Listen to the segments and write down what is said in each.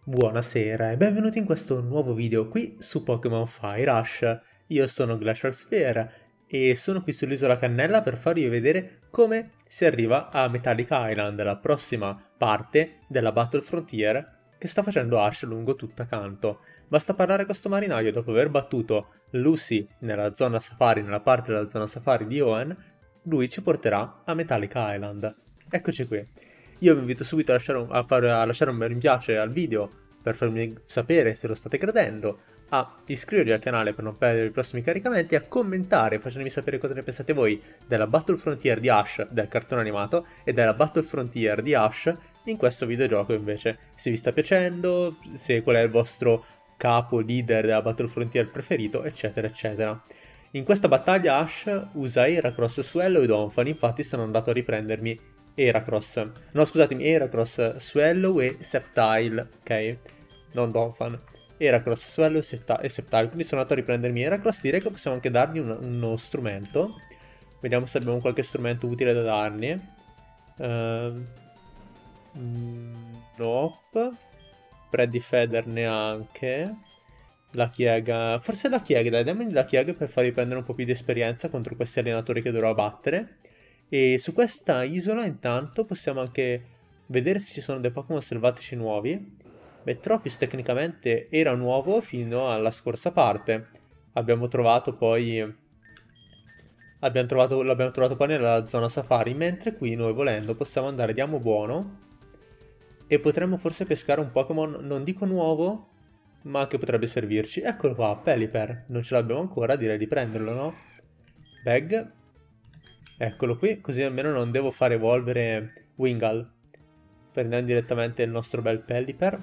Buonasera e benvenuti in questo nuovo video qui su Pokémon Fire Rush. Io sono Glacial Sphere e sono qui sull'isola Cannella per farvi vedere come si arriva a Metallic Island, la prossima parte della Battle Frontier che sta facendo Ash lungo tutta Kanto. Basta parlare a questo marinaio dopo aver battuto Lucy nella zona safari, nella parte della zona safari di Hoenn, lui ci porterà a Metallic Island. Eccoci qui. Io vi invito subito a lasciare un mi piace al video per farmi sapere se lo state credendo, a iscrivervi al canale per non perdere i prossimi caricamenti, a commentare facendomi sapere cosa ne pensate voi della Battle Frontier di Ash del cartone animato e della Battle Frontier di Ash in questo videogioco invece. Se vi sta piacendo, se qual è il vostro capo leader della Battle Frontier preferito, eccetera eccetera. In questa battaglia Ash usa Heracross, Swellow e Donphan, infatti sono andato a riprendermi Heracross. No, scusatemi, Heracross, Swellow e Sceptile, ok? Non Donphan. Heracross, Swellow e Sceptile. Quindi sono andato a riprendermi Heracross. Direi che possiamo anche dargli uno strumento. Vediamo se abbiamo qualche strumento utile da dargli. Nope. Freddy Feather neanche. La Chiega. Forse la Chiega, dai, diamogli la Chiega per fargli prendere un po' più di esperienza contro questi allenatori che dovrò battere. E su questa isola intanto possiamo anche vedere se ci sono dei Pokémon selvatici nuovi. Beh, Tropius tecnicamente era nuovo fino alla scorsa parte. Abbiamo trovato poi... L'abbiamo trovato poi nella zona safari, mentre qui noi volendo possiamo andare di Amo Buono e potremmo forse pescare un Pokémon, non dico nuovo, ma che potrebbe servirci. Eccolo qua, Pelipper. Non ce l'abbiamo ancora, direi di prenderlo, no? Bag. Eccolo qui, così almeno non devo far evolvere Wingull. Prendiamo direttamente il nostro bel Pelipper.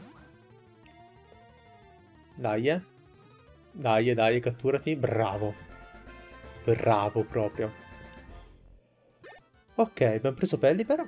Dai, dai, catturati. Bravo. Bravo proprio. Ok, abbiamo preso Pelipper.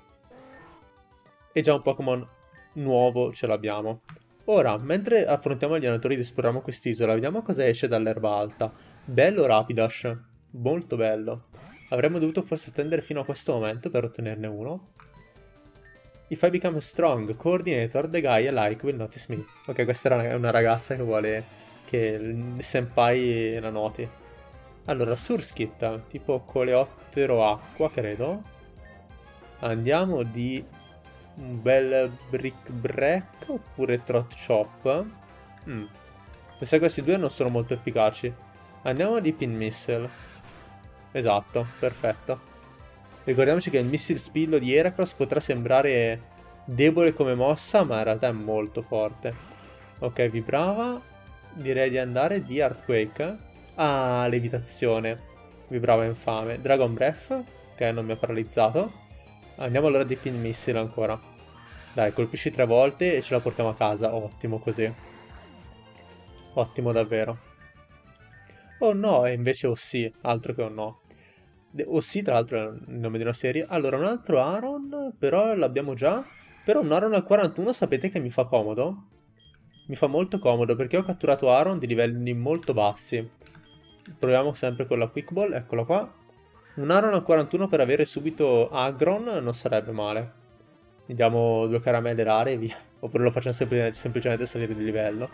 E già un Pokémon nuovo ce l'abbiamo. Ora, mentre affrontiamo gli allenatori ed esploriamo quest'isola, vediamo cosa esce dall'erba alta. Bello Rapidash. Molto bello. Avremmo dovuto forse attendere fino a questo momento per ottenerne uno. If I become strong, coordinator, the guy I like will notice me. Ok, questa era una ragazza che vuole che il senpai la noti. Allora, Surskit, tipo coleottero acqua, credo. Andiamo di un bel Brick Break oppure Trot Chop. Mi sa che questi due non sono molto efficaci. Andiamo di Pin Missile. Esatto, perfetto. Ricordiamoci che il Missile Spillo di Heracross potrà sembrare debole come mossa, ma in realtà è molto forte. Ok, vibrava. Direi di andare di Earthquake. Ah, levitazione. Vibrava infame. Dragon Breath, che non mi ha paralizzato. Andiamo allora di Pin Missile ancora. Dai, colpisci 3 volte e ce la portiamo a casa. Ottimo così. Ottimo davvero. Oh no, e invece oh sì, altro che oh no. Oh sì, tra l'altro è il nome di una serie. Allora, un altro Aron, però l'abbiamo già. Però un Aron al 41 sapete che mi fa comodo? Mi fa molto comodo perché ho catturato Aron di livelli molto bassi. Proviamo sempre con la Quick Ball, eccola qua. Un Aron al 41 per avere subito Agron non sarebbe male. Gli diamo 2 caramelle rare e via. Oppure lo facciamo semplicemente salire di livello.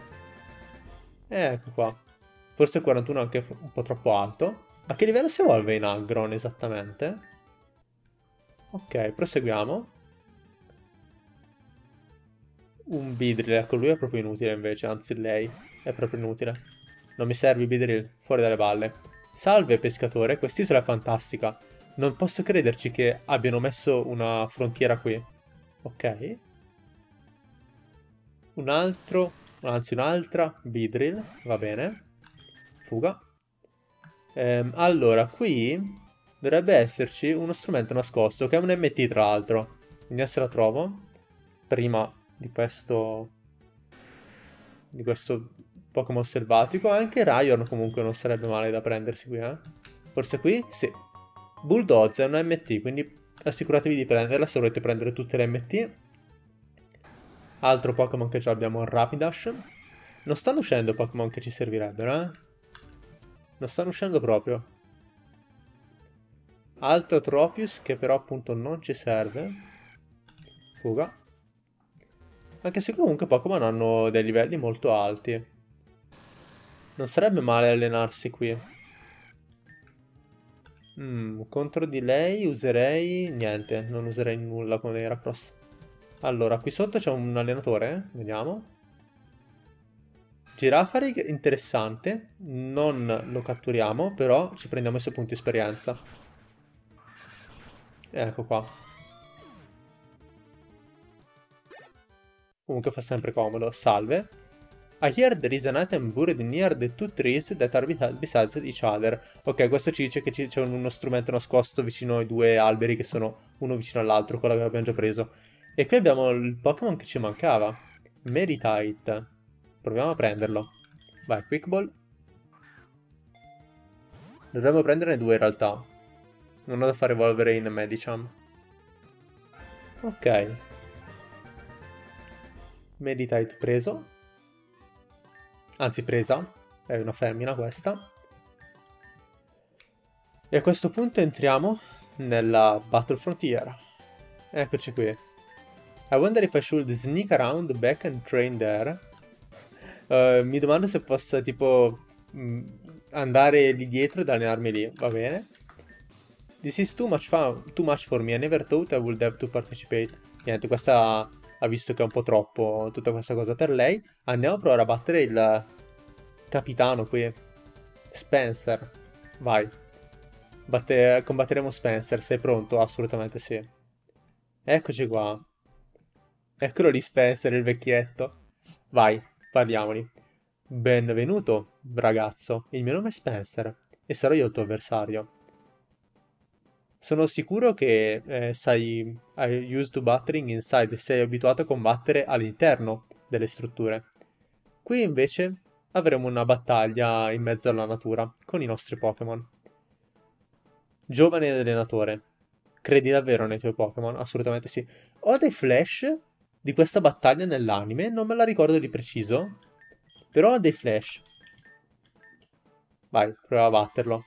Ecco qua. Forse il 41 è anche un po' troppo alto. A che livello si evolve in Agron esattamente? Ok, proseguiamo. Un Beedrill, ecco lui è proprio inutile invece, anzi lei è proprio inutile. Non mi serve Beedrill, fuori dalle balle. Salve pescatore, quest'isola è fantastica. Non posso crederci che abbiano messo una frontiera qui. Ok. Un altro, anzi un'altra Beedrill, va bene. Fuga. Allora, qui dovrebbe esserci uno strumento nascosto, che è un MT tra l'altro. Vediamo se la trovo. Prima di questo Pokémon selvatico. Anche Raiorn comunque non sarebbe male da prendersi qui, eh. Forse qui? Sì. Bulldoze è una MT, quindi assicuratevi di prenderla se volete prendere tutte le MT. Altro Pokémon che già abbiamo, Rapidash. Non stanno uscendo Pokémon che ci servirebbero, eh. Non stanno uscendo proprio. Altro Tropius che però appunto non ci serve. Fuga. Anche se comunque Pokémon hanno dei livelli molto alti. Non sarebbe male allenarsi qui. Contro di lei userei... niente, non userei nulla con Heracross. Allora, qui sotto c'è un allenatore, vediamo. Girafarig, interessante. Non lo catturiamo, però ci prendiamo i suoi punti esperienza. Ecco qua. Comunque fa sempre comodo. Salve. I hear there is an item buried near the two trees that are beside each other. Ok, questo ci dice che c'è uno strumento nascosto vicino ai due alberi che sono uno vicino all'altro, quello che abbiamo già preso. E qui abbiamo il Pokémon che ci mancava. Meditite. Proviamo a prenderlo. Vai, Quick Ball. Dovremmo prenderne due in realtà. Non ho da fare evolvere in Medicham. Ok. Meditite preso. Anzi, presa. È una femmina questa. E a questo punto entriamo nella Battle Frontier. Eccoci qui. I wonder if I should sneak around back and train there. Mi domando se possa tipo andare lì dietro ed allenarmi lì. Va bene. This is too much for me. I never thought I would have to participate. Niente, questa ha visto che è un po' troppo tutta questa cosa per lei. Andiamo a provare a battere il capitano qui. Spencer. Vai. Combatteremo Spencer. Sei pronto? Assolutamente sì. Eccoci qua. Eccolo lì Spencer, il vecchietto. Vai, parliamoli. Benvenuto, ragazzo. Il mio nome è Spencer e sarò io il tuo avversario. Sono sicuro che sei used to battering inside e sei abituato a combattere all'interno delle strutture. Qui invece avremo una battaglia in mezzo alla natura con i nostri Pokémon. Giovane allenatore, credi davvero nei tuoi Pokémon? Assolutamente sì. Ho dei flash di questa battaglia nell'anime, non me la ricordo di preciso, però ho dei flash. Vai, prova a batterlo.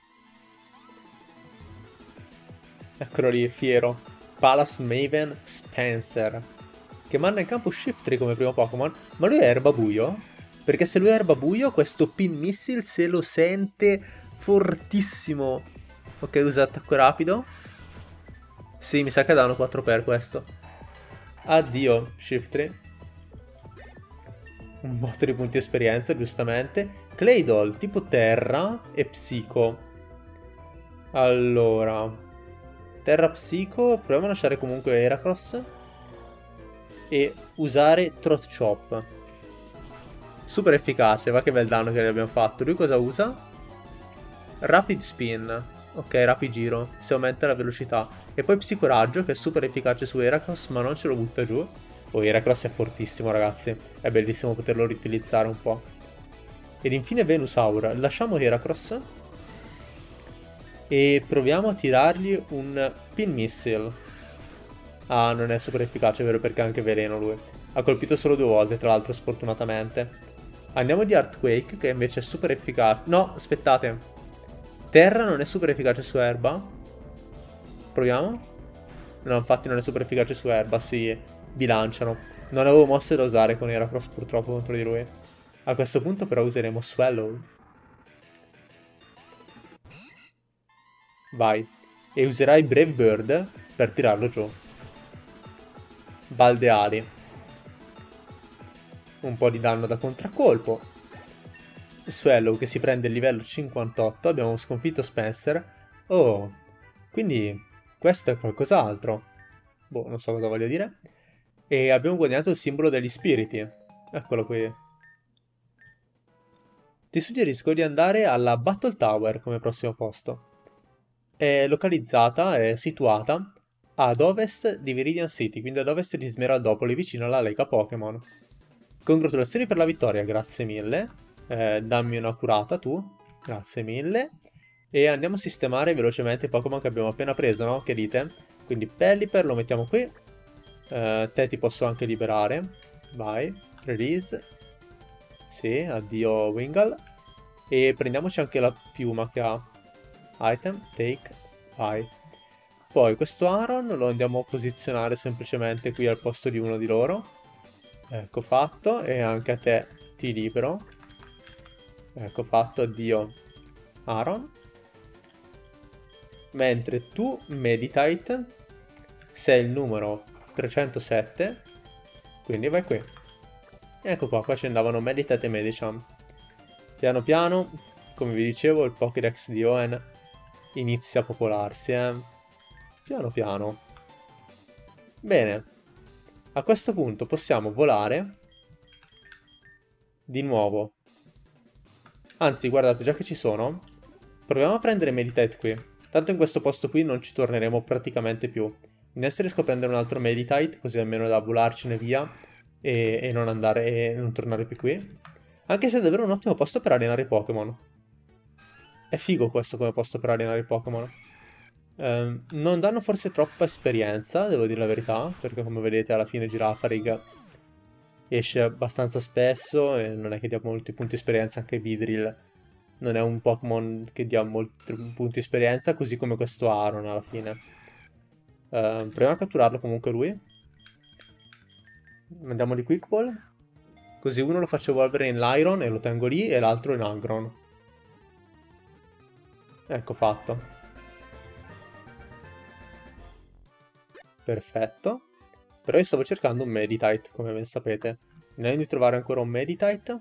Eccolo lì, fiero. Palace Maven Spencer. Che manda in campo Shiftry come primo Pokémon. Ma lui è Erbabuio? Perché se lui è Erbabuio, questo Pin Missile se lo sente fortissimo. Ok, usa attacco rapido. Sì, mi sa che danno 4 per questo. Addio, Shiftry. Un botto di punti esperienza, giustamente. Claydol, tipo terra e psico. Allora... Terra Psico, proviamo a lasciare comunque Heracross e usare Throat Chop. Super efficace, va che bel danno che gli abbiamo fatto. Lui cosa usa? Rapid Spin. Ok, Rapid Giro, si aumenta la velocità. E poi Psicoraggio, che è super efficace su Heracross, ma non ce lo butta giù. Oh, Heracross è fortissimo, ragazzi. È bellissimo poterlo riutilizzare un po'. Ed infine Venusaur. Lasciamo Heracross e proviamo a tirargli un Pin Missile. Ah, non è super efficace, vero, perché ha anche veleno lui. Ha colpito solo 2 volte, tra l'altro, sfortunatamente. Andiamo di Earthquake, che invece è super efficace. No, aspettate. Terra non è super efficace su erba. Proviamo? No, infatti non è super efficace su erba, si bilanciano. Non avevo mosse da usare con Heracross, purtroppo, contro di lui. A questo punto però useremo Swallow. Vai. E userai Brave Bird per tirarlo giù. Baldeali. Un po' di danno da contraccolpo. Swallow che si prende il livello 58. Abbiamo sconfitto Spencer. Oh. Quindi questo è qualcos'altro. Boh, non so cosa voglia dire. E abbiamo guadagnato il simbolo degli spiriti. Eccolo qui. Ti suggerisco di andare alla Battle Tower come prossimo posto. È localizzata, è situata ad ovest di Viridian City, quindi ad ovest di Smeraldopoli, vicino alla Lega Pokémon. Congratulazioni per la vittoria, grazie mille. Dammi una curata tu, grazie mille. E andiamo a sistemare velocemente i Pokémon che abbiamo appena preso, no? Che dite? Quindi Pelipper lo mettiamo qui. Te ti posso anche liberare. Vai, release. Sì, addio Wingull. E prendiamoci anche la piuma che ha. Item, take, vai. Poi questo Aron lo andiamo a posizionare semplicemente qui al posto di uno di loro. Ecco fatto, e anche a te ti libero. Ecco fatto, addio Aaron. Mentre tu, Meditite, sei il numero 307, quindi vai qui. Ecco qua ci andavano Meditite e Medicham. Piano piano, come vi dicevo, il Pokédex di Owen inizia a popolarsi, piano piano. Bene, a questo punto possiamo volare di nuovo. Anzi, guardate, già che ci sono, proviamo a prendere Meditite qui. Tanto in questo posto qui non ci torneremo praticamente più. Adesso riesco a prendere un altro Meditite, così almeno da volarcene via e non andare e non tornare più qui. Anche se è davvero un ottimo posto per allenare i Pokémon. È figo questo come posto per allenare i Pokémon. Non danno forse troppa esperienza, devo dire la verità, perché come vedete alla fine Girafarig esce abbastanza spesso e non è che dia molti punti esperienza, anche Vidril non è un Pokémon che dia molti punti esperienza, così come questo Aron alla fine. Proviamo a catturarlo comunque lui. Andiamo di Quick Ball. Così uno lo faccio evolvere in Lyron e lo tengo lì, e l'altro in Agron. Ecco fatto. Perfetto. Però io stavo cercando un Meditite, come ben sapete. Andiamo di trovare ancora un Meditite.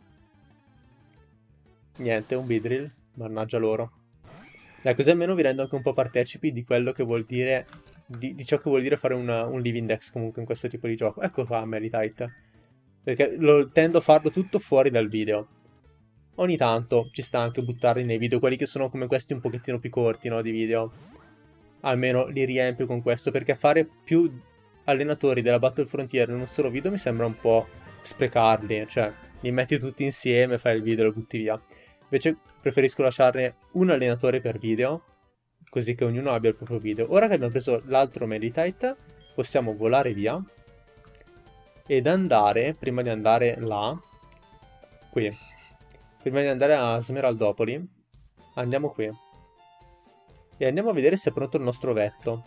Niente, un Vidril. Mannaggia loro. Dai, così almeno vi rendo anche un po' partecipi di quello che vuol dire... Di ciò che vuol dire fare un Living Dex comunque in questo tipo di gioco. Ecco qua Meditite. Perché tendo a farlo tutto fuori dal video. Ogni tanto ci sta anche buttarli nei video, quelli che sono come questi un pochettino più corti, no, di video. Almeno li riempio con questo, perché fare più allenatori della Battle Frontier in un solo video mi sembra un po' sprecarli, cioè li metti tutti insieme, fai il video e lo butti via. Invece preferisco lasciarne un allenatore per video, così che ognuno abbia il proprio video. Ora che abbiamo preso l'altro Meditite, possiamo volare via ed andare, prima di andare là, qui, prima di andare a Smeraldopoli, andiamo qui. E andiamo a vedere se è pronto il nostro ovetto.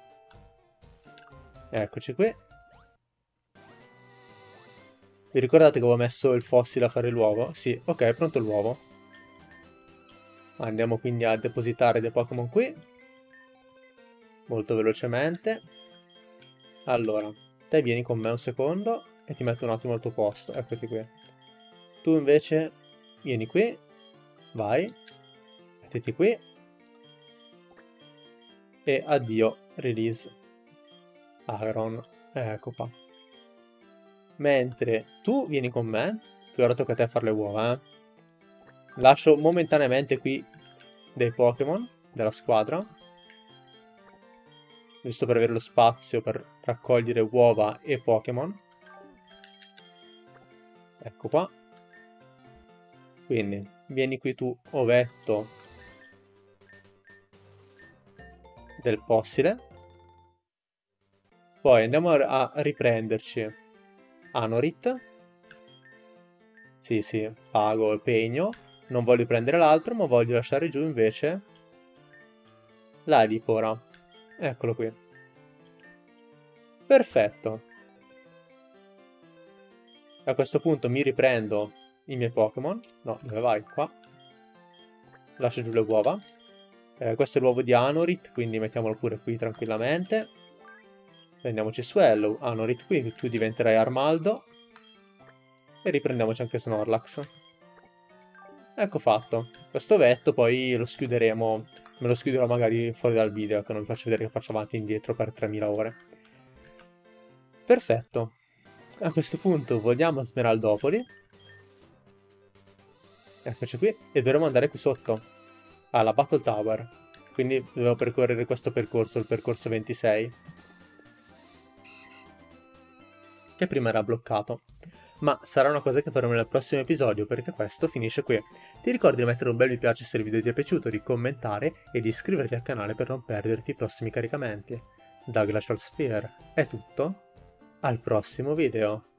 Eccoci qui. Vi ricordate che avevo messo il fossile a fare l'uovo? Sì, ok, è pronto l'uovo. Andiamo quindi a depositare dei Pokémon qui. Molto velocemente. Allora, te vieni con me un secondo e ti metto un attimo al tuo posto. Eccoti qui. Tu invece vieni qui. Vai. Mettiti qui. E addio, release Agron. Ecco qua. Mentre tu vieni con me, che ora tocca a te fare le uova, Lascio momentaneamente qui dei Pokémon della squadra, giusto per avere lo spazio per raccogliere uova e Pokémon. Ecco qua. Quindi, vieni qui tu, ovetto del fossile. Poi andiamo a riprenderci Anorit. Sì, pago il pegno. Non voglio prendere l'altro, ma voglio lasciare giù invece l'Alipora. Eccolo qui. Perfetto. A questo punto mi riprendo i miei Pokémon. No, dove vai? Qua. Lascio giù le uova. Questo è l'uovo di Anorit, quindi mettiamolo pure qui tranquillamente. Prendiamoci Swellow, Anorit qui, tu diventerai Armaldo. E riprendiamoci anche Snorlax. Ecco fatto. Questo vetto poi lo schiuderemo. Me lo schiuderò magari fuori dal video, che non vi faccio vedere che faccio avanti e indietro per 3000 ore. Perfetto. A questo punto vogliamo Smeraldopoli. Eccoci qui. E dovremo andare qui sotto, alla Battle Tower. Quindi dovevo percorrere questo percorso, il percorso 26. Che prima era bloccato. Ma sarà una cosa che faremo nel prossimo episodio, perché questo finisce qui. Ti ricordi di mettere un bel mi piace se il video ti è piaciuto, di commentare e di iscriverti al canale per non perderti i prossimi caricamenti. Da Glacial Sphere è tutto, al prossimo video!